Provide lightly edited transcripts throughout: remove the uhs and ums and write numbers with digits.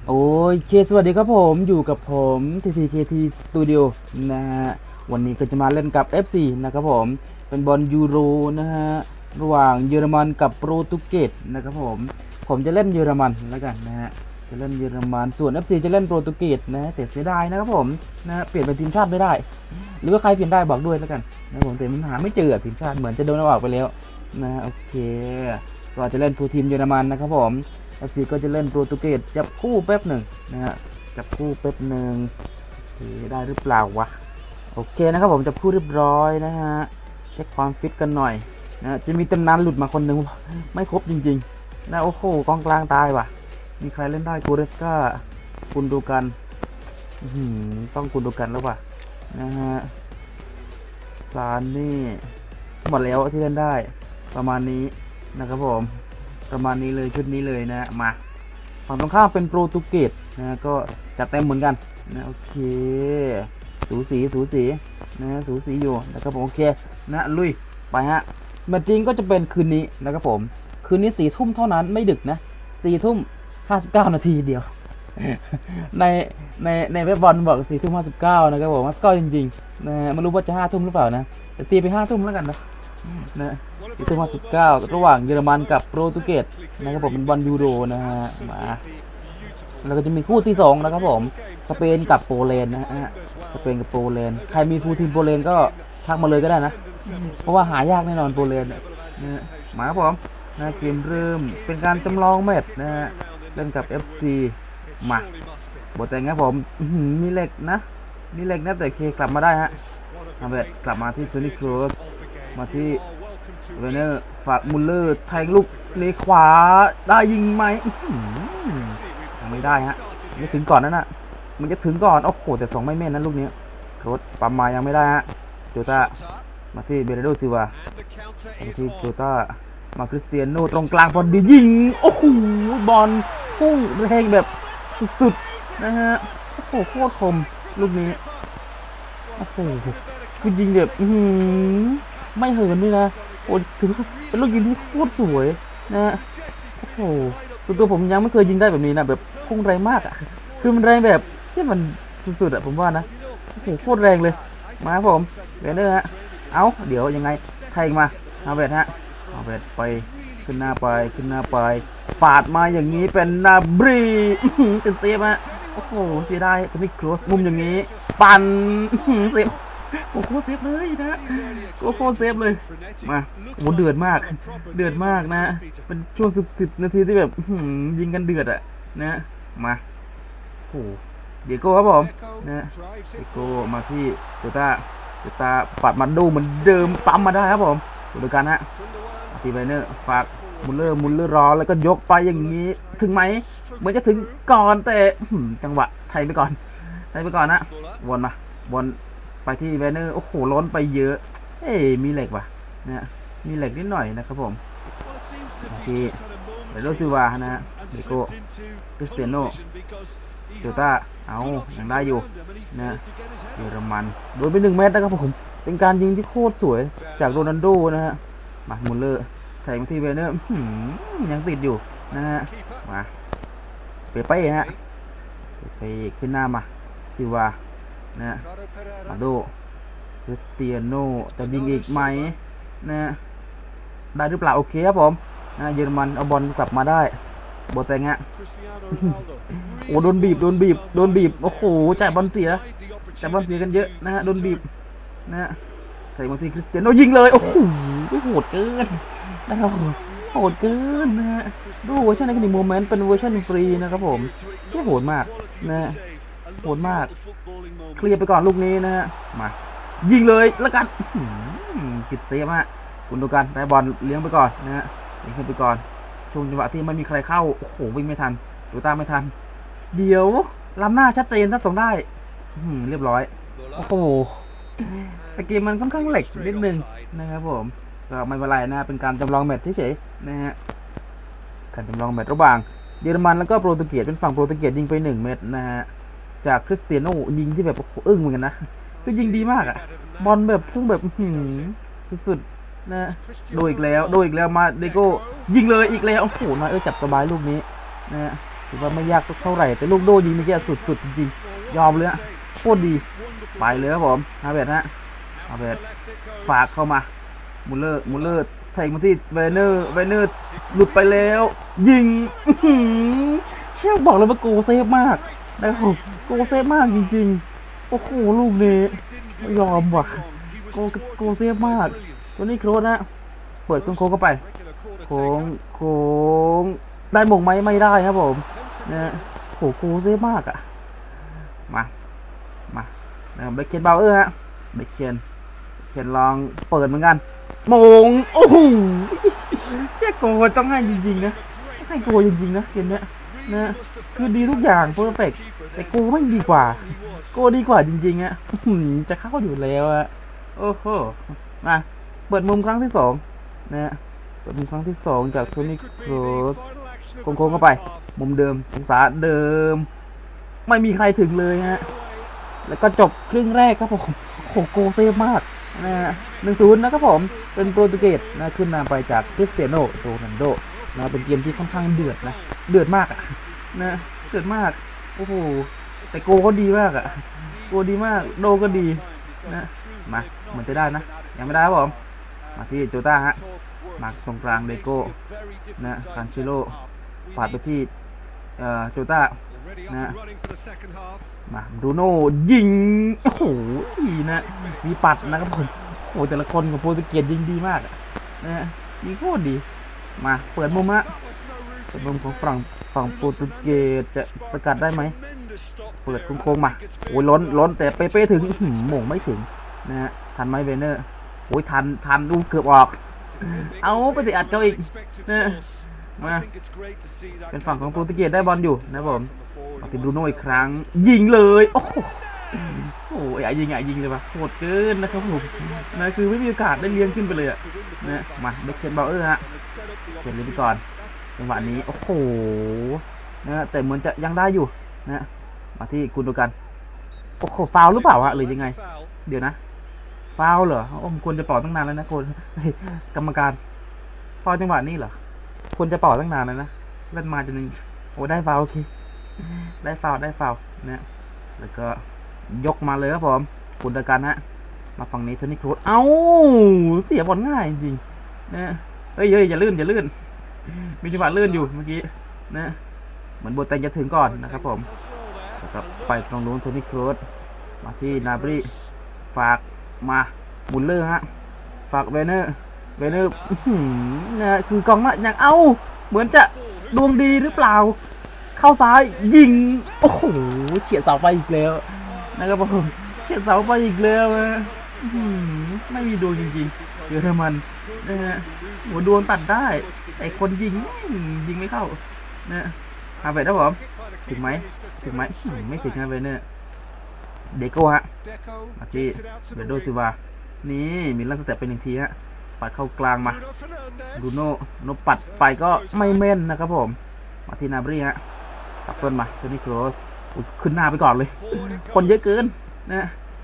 โอ้ยสวัสดีครับผมอยู่กับผม TTKT Studio นะฮะวันนี้ก็จะมาเล่นกับ FC นะครับผมเป็นบอลยูโรนะฮะระหว่างเยอรมันกับโปรตุเกสนะครับผมจะเล่นเยอรมันแล้วกันนะฮะจะเล่นเยอรมันส่วน FC จะเล่นโปรตุเกสนะแต่เสียดายนะครับผมนะเปลี่ยนเป็นทีมชาติไม่ได้หรือว่าใครเปลี่ยนได้บอกด้วยแล้วกันนะผมแต่มันหาไม่เจอทีมชาติเหมือนจะโดนเอาออกไปแล้วนะโอเคก็จะเล่นฟูลทีมเยอรมันนะครับผมFC ก็จะเล่นโปรตุเกสจับคู่แป๊บหนึ่งนะฮะจับคู่แป๊บหนึ่งได้หรือเปล่าวะโอเคนะครับผมจับคู่เรียบร้อยนะฮะเช็คความฟิตกันหน่อยนะจะมีตำนานหลุดมาคนหนึ่งไม่ครบจริงๆนะโอ้โหกองกลางตายว่ะมีใครเล่นได้กูเรสกาคุณดูกันต้องคุณดูกันแล้วว่ะนะฮะซานนี่หมดแล้วที่เล่นได้ประมาณนี้นะครับผมประมาณนี้เลยชุดนี้เลยนะมาฝั่งตรงข้ามเป็นโปรตุเกสนะก็จัดเต็มเหมือนกันนะโอเคสูสีนะสูสีอยู่นะครับผมโอเคนะลุยไปฮะแมตช์จริงก็จะเป็นคืนนี้นะครับผมคืนนี้4 ทุ่มเท่านั้นไม่ดึกนะ4 ทุ่ม 59 นาทีเดียวในเว็บบอลบอก4 ทุ่ม 59นะครับผมสกอร์จริงๆนะไม่รู้ว่าจะ5 ทุ่มหรือเปล่านะแต่ตีไป5 ทุ่มแล้วกันนะ4 ทุ่ม 59ระหว่างเยอรมันกับโปรตุเกสนะครับผมเป็นบอลยูโรนะฮะมาแล้วก็จะมีคู่ที่2นะครับผมสเปนกับโปแลนด์นะฮะสเปนกับโปแลนด์ใครมีฟูลทีมโปแลนด์ก็ทักมาเลยก็ได้นะเพราะว่าหายากแน่นอนโปแลนด์นะมาครับผมนะเกมเริ่มเป็นการจำลองแมตช์นะฮะเล่นกับ FC มาบทแต่งครับผมมีเหล็กนะแต่เคกลับมาได้ฮะอาเบตกลับมาที่โซนิคโรสมาที่เวเนอร์ฝากมุลเลอร์แทงลูกเลขวาได้ยิงไหมยังไม่ได้ฮะไม่ถึงก่อนนั่นน่ะมันจะถึงก่อนโอ้โหแต่2ไม่แม่นนั้นลูกนี้รถปั๊มมายังไม่ได้ฮะโจต้ามาที่เบเรโดซิวามาที่โจต้ามาคริสเตียโนตรงกลางบอลดียิงโอ้โหบอลพุ่งแรงแบบสุดๆนะฮะโอ้โหโคตรคมลูกนี้โอ้โหคือยิงแบบไม่เหินด้วยนะโอ้ถือเป็นลูกยิงที่โคตรสวยนะโอ้โหส่วนตัวผมยังไม่เคยยิงได้แบบนี้นะแบบพุ่งแรงมากอ่ะคือมันแรงแบบที่มันสุดๆอ่ะผมว่านะโอ้โหโคตรแรงเลยมาครับผมเบเนอร์ฮะเอาเดี๋ยวยังไงไทยมาเอาเบดฮะเอาเบดไปขึ้นหน้าไปปาดมาอย่างนี้เป็นนาบรีเป็นเซฟฮะโอ้โหเสียดายจะไม่ครอสมุมอย่างนี้ปั่นเซฟโอ้โหเซฟเลยนะโอ้โหเซฟเลยมาโอ้เดือดมากนะเป็นช่วง10 นาทีที่แบบยิงกันเดือดอ่ะนะมาโอ้เดียโก้ครับผมนะเดียโก้มาที่โจต้าปัดมาดูเหมือนเดิมปั๊มมาได้ครับผมดูกันฮะตีไบเนอร์ฝากมุลเลอร์รอแล้วก็ยกไปอย่างนี้ถึงไหมเหมือนจะถึงก่อนแต่จังหวะไทยไปก่อนนะวนมาบอลไปที่ไบเนอร์โอ้โหล้นไปเยอะมีเหล็กว่ะนะมีเหล็กนิดหน่อยนะครับผมที่เดโรซิวานะฮะเดโก้คริสเตียโนโจต้าเอายังได้อยู่นะเยอรมันโดนไป1 เมตรนะครับผมเป็นการยิงที่โคตรสวยจากโรนัลโดนะฮะมามุลเลอร์แทงมาที่เวเนอร์ยังติดอยู่นะฮะมาเปฮะไปขึ้นหน้ามาซิวานะมาโดคริสเตียโนจะยิงอีกไหมนะได้หรือเปล่าโอเคครับผมนะเยอรมันเอาบอลกลับมาได้โบแตงฮะโอ้โดนบีบโอ้โหจ่ายบอลเสียกันเยอะนะฮะโดนบีบนะใส่มาที่คริสเตียโนยิงเลยโอ้โหโหดเกินนะครับโหดเกินนะฮะดูเวอร์ชันในคดีโมเมนต์เป็นเวอร์ชันฟรีนะครับผมเชี่ยโหดมากนะโหดมากเคลียร์ไปก่อนลูกนี้นะฮะมายิงเลยแล้วกันผิดเซฟฮะคุณดูกันได้บอลเลี้ยงไปก่อนนะฮะเลี้ยงไปก่อนช่วงจังหวะที่ไม่มีใครเข้าโอ้โหวิ่งไม่ทันดูตามไม่ทันเดี๋ยวล้ำหน้าชัดเจนถ้าส่งได้เรียบร้อยโอ้โหแต่เกมมันค่อนข้างเหล็กนิดนึงนะครับผมก็ไม่เป็นไรนะเป็นการจำลองแมตช์เฉยๆนะฮะการจำลองแมตช์ระหว่างเยอรมันแล้วก็โปรตุเกสเป็นฝั่งโปรตุเกสยิงไป1 เม็ดนะฮะจากคริสเตียโนยิงที่แบบอึ้งเหมือนกันนะคือยิงดีมากอะบอลแบบพุ่งแบบสุดๆนะโดยอีกแล้วมาเดโก้ยิงเลยอีกแล้วโอ้โหนายจับสบายลูกนี้นะถือว่าไม่ยากสักเท่าไหร่แต่ลูกโดยิงเมื่อกี้สุดๆจริงๆยอมเลยโคตรดีไปเลยครับผมฮาเวร์ตฮะฮาเวร์ตฝากเข้ามามูลเลอร์แทงมาที่เวเนอร์หลุดไปแล้วยิงเชี่ยวบอกเลยว่าโกเซฟมากนะครับโกเซฟมากจริงๆโอ้โหลูกนี้ยอมว่ะโกเซฟมากตัวนี้โครสนะเปิดโค้งเข้าไปโค้งได้หม่งไหมไม่ได้ครับผมนะโหโกเซฟมากอะมานะครับเบคเคนเบลเออร์ฮะเบคเคนลองเปิดเหมือนกันมงโอ้โหแค่โกต้องให้จริงๆนะให้โกจริงๆนะเกมเนี้ยนะคือดีทุกอย่างเพอร์เฟกต์แต่โกไม่ดีกว่าโกดีกว่าจริงๆอะจะเข้าอยู่แล้วอะโอ้โหมาเปิดมุมครั้งที่2นะเปิดมุมครั้งที่2จากโทนี่โครสโค้งเข้าไปมุมเดิมองศาเดิมไม่มีใครถึงเลยฮะแล้วก็จบครึ่งแรกครับผมโหโกเซฟมากนะ1-0นะครับผมเป็นโปรตุเกสนะขึ้นนำไปจากคริสเตียโนโรนัลโดนะเป็นเกมที่ค่อนข้างเดือดนะเดือดมากอะนะเดือดมากโอ้โหแต่โกก็ดีมากอะโกดีมากโดก็ดีนะมาเหมือนจะได้นะยังไม่ได้ครับผมมาที่โจต้าฮะมาตรงกลางเดโก้นะคันซิโร่ปาดไปที่โจต้านะมาบรูโน่ยิงโอ้โหนะมีปัดนะครับผมโอ้แต่ละคนของโปรตุเกสยิงดีมากนะยิงโคตรดีมาเปิดมุมฮะเปิดมุมของฝั่งโปรตุเกสจะสกัดได้ไหมเปิดโค้งมาโอ้ยล้นแต่เป๊ะถึงหม่งไม่ถึงนะฮะทันไหมเวเนอร์โอ้ยทันดูเกือบออกเอาไปติดอัดเขาอีกนะมาเป็นฝั่งของโปรตุเกสได้บอลอยู่นะผมมาติบรูโน่อีกครั้งยิงเลยโอ้โหยิงเลยปะโหดเกินนะครับผมนะคือไม่มีโอกาสได้เลี้ยงขึ้นไปเลยอะนะมาเบคเคนเบลเออร์ฮะเขียนเลยไปก่อนจังหวะนี้โอ้โหนะแต่เหมือนจะยังได้อยู่นะมาที่กุนโดกันโอ้โหฟาวหรือเปล่าฮะหรือยังไงเดี๋ยวนะฟาวเหรอผมควรจะเป่าตั้งนานแล้วนะคนกรรมการฟาวจังหวะนี้เหรอควรจะเป่าตั้งนานแล้วนะเล่นมาจนนึงโอ้ได้ฟาวโอเคได้ฟาวนะแล้วก็ยกมาเลยครับผมกุนโดกันฮะมาฝั่งนี้โทนี่โครสเอ้าเสียบอลง่ายจริงนะเฮ้ยอย่าลื่นมีจังหวะลื่นอยู่เมื่อกี้นะเหมือนโบเตนจะถึงก่อนนะครับผมแล้วก็ไปตรงนู้นโทนี่โครสมาที่นาบรีฝากมาบุลเลอร์ฮะฝากเวเนอร์นะคือกองน่ะยังเอ้าเหมือนจะดวงดีหรือเปล่าเข้าซ้ายยิงโอ้โหเฉียดเสาไปอีกแล้วนะครับผมเฉียดเสาไปอีกแล้วนะไม่มีดวงจริงๆเยอรมันนะฮะหัวดวงตัดได้แต่คนยิงไม่เข้านะฮาเวร์ตครับผมถึงไหมไม่ถึงฮาเวร์ตเนี่ยเดโก้ฮะมาที่เบโดซิวานี่มีลักสเต็ปเป็น1 ทีฮะปัดเข้ากลางมาบรูโน่ปัดไปก็ไม่แม่นนะครับผมมาที่นาบรีฮะตักเฟิร์นมาโทนี่โครสขึ้นหน้าไปก่อนเลยคนเยอะเกินนะ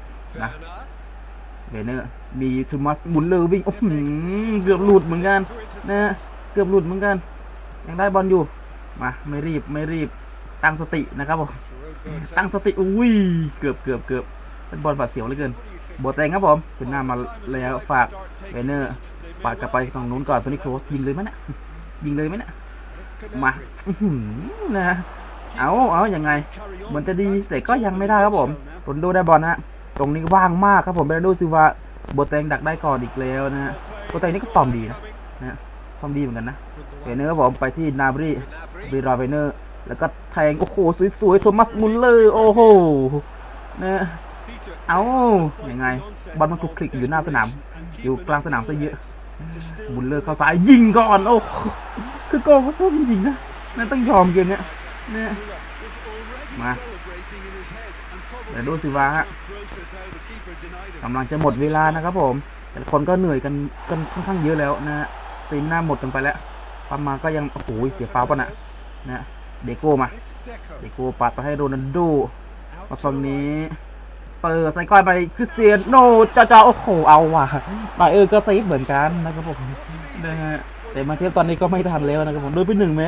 เวเนอร์มีทูมัสบุลเลอร์วิ่งเกือบหลุดเหมือนกันนะยังได้บอลอยู่มาไม่รีบตั้งสตินะครับผมตั้งสติอุ้ยเกือบเป็นบอลบาดเสียวเหลือเกินโบเตงครับผมขึ้นหน้ามาแล้วฝากเวเนอร์ปาดกลับไปฝั่งนู้นก่อนโทนี่โครสยิงเลยไหมนะมานะเอายังไงเหมือนจะดีแต่ก็ยังไม่ได้ครับผมโรนลโดได้บอลนะตรงนี้ว่างมากครับผมเบรนโดซิลวาโบเตงดักได้ก่อนอีกแล้วนะฮะโบเตงนี่ก็ฟอร์มดีนะฟอร์มดีเหมือนกันนะเวเนอร์ครับผมไปที่นาบรีรอเวเนอร์แล้วก็แทงโอ้โหสวยๆโทมัสมุลเลอร์โอ้โหนะเอายังไงบอลมันคลุกคลิกอยู่หน้าสนามอยู่กลางสนามซะเยอะมุลเลอร์เข้าซ้ายยิงก่อนโอ้คือโกเขาสู้จริงๆนะนั่นต้องยอมเกมเนี้ยนะมาเดี๋ยวดูสิว่า กำลังจะหมดเวลานะครับผมแต่คนก็เหนื่อยกันค่อนข้างเยอะแล้วนะสตรีมหน้าหมดกันไปแล้วประมาณก็ยังโอ้โหเสียฟาวป่ะนะเดโก้มาเดโก้ปัดไปให้โรนัลโดมาฝั่งนี้เปิดใส่ก้อยไปคริสเตียโนจ้าโอ้โหเอาว่ะไปก็เซฟเหมือนกันนะครับผมนะฮะแต่มาเซฟตอนนี้ก็ไม่ทันแล้วนะครับผมโดยเป็น1 เมตร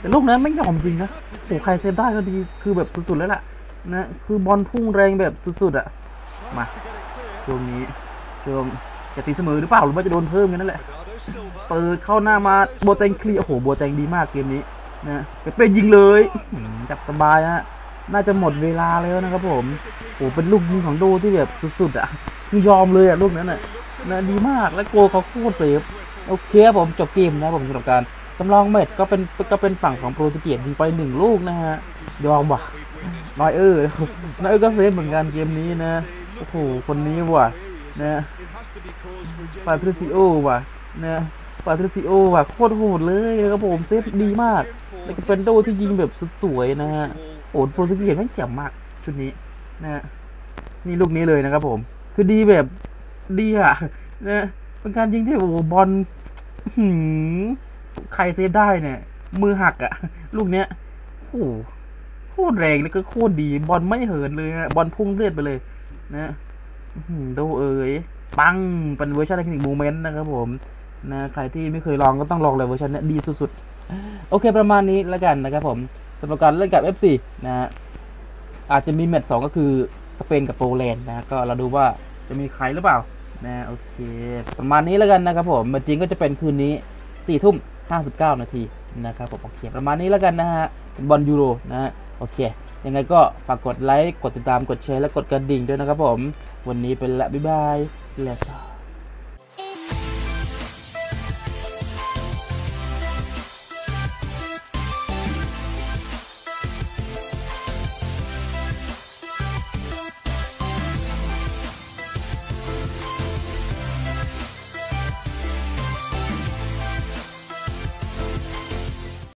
แต่ลูกนั้นไม่ยอมจริงนะโอ้ใครเซฟได้ก็ดีคือแบบสุดๆแล้วล่ะนะคือบอลพุ่งแรงแบบสุดๆอะมาช่วงนี้จะตีเสมอหรือเปล่าหรือว่าจะโดนเพิ่มกันนั่นแหละเปิดเข้าหน้ามาโบเตงเคลียร์โอ้โหโบเตงดีมากเกมนี้นะเป๊ะยิงเลยจับสบายฮะน่าจะหมดเวลาแล้วนะครับผมโอ้เป็นลูกยิงของโดที่แบบสุดๆอ่ะคือยอมเลยอ่ะลูกนั้นน่ะนะดีมากและโกเขาโคตรเซฟโอเคผมจบเกมนะผมสำหรับการจำลองแมตช์ก็เป็นฝั่งของโปรตุเกสยิงไป1 ลูกนะฮะยอมว่ะนอยก็เซฟเหมือนกันเกมนี้นะโอ้โหคนนี้ว่ะนะปาทริซิโอว่ะนะปาทริซิโอว่ะโคตรโหดเลยนะครับผมเซฟดีมากแล้วก็เป็นโดที่ยิงแบบสุดสวยนะฮะโอ้โปรตุเกสแม่งเจ๋งมากชุดนี้นะนี่ลูกนี้เลยนะครับผมคือดีแบบดีอะนะเป็นการยิงที่โอ้บอลใครเซฟได้เนี่ยมือหักอะลูกเนี้ยโอ้โคตรแรงแล้วก็โคตรดีบอลไม่เหินเลยฮะบอลพุ่งเลือดไปเลยนะโดปังเป็นเวอร์ชันเทคนิคโมเมนต์นะครับผมนะใครที่ไม่เคยลองก็ต้องลองเลยเวอร์ชันนี้ดีสุดๆโอเคประมาณนี้แล้วกันนะครับผมสำหรับการเล่นกับ FC นะฮะอาจจะมีแมตช์2ก็คือสเปนกับโปแลนด์นะก็เราดูว่าจะมีใครหรือเปล่านะโอเคประมาณนี้แล้วกันนะครับผมจริงก็จะเป็นคืนนี้4:59 นาทีนะครับผมโอเคประมาณนี้แล้วกันนะฮะบอลยูโรนะฮะโอเคยังไงก็ฝากกดไลค์กดติดตามกดแชร์และกดกระดิ่งด้วยนะครับผมวันนี้เป็นละบ๊ายบายเลส